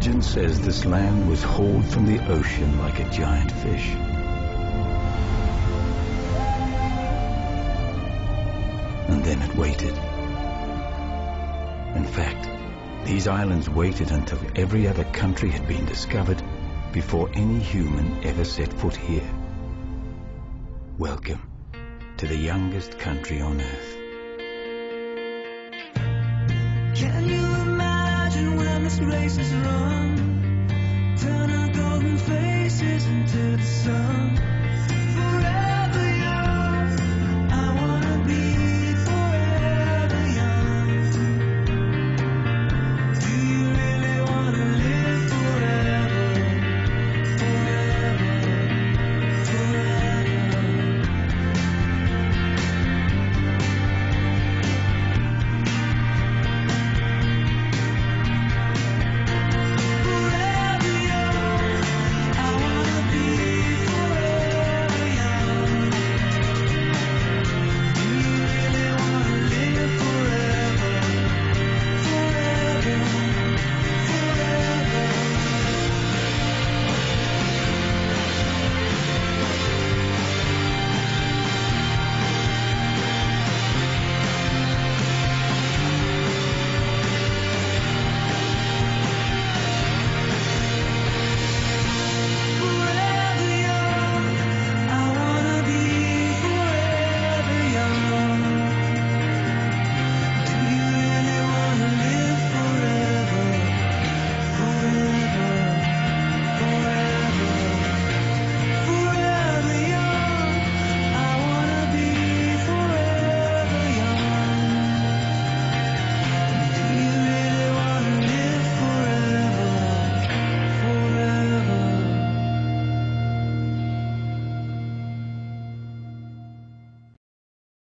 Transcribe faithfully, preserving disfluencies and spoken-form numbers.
Legend says this land was hauled from the ocean like a giant fish. And then it waited. In fact, these islands waited until every other country had been discovered before any human ever set foot here. Welcome to the youngest country on earth. Can you imagine when this race is run? Turn our golden faces into the sun.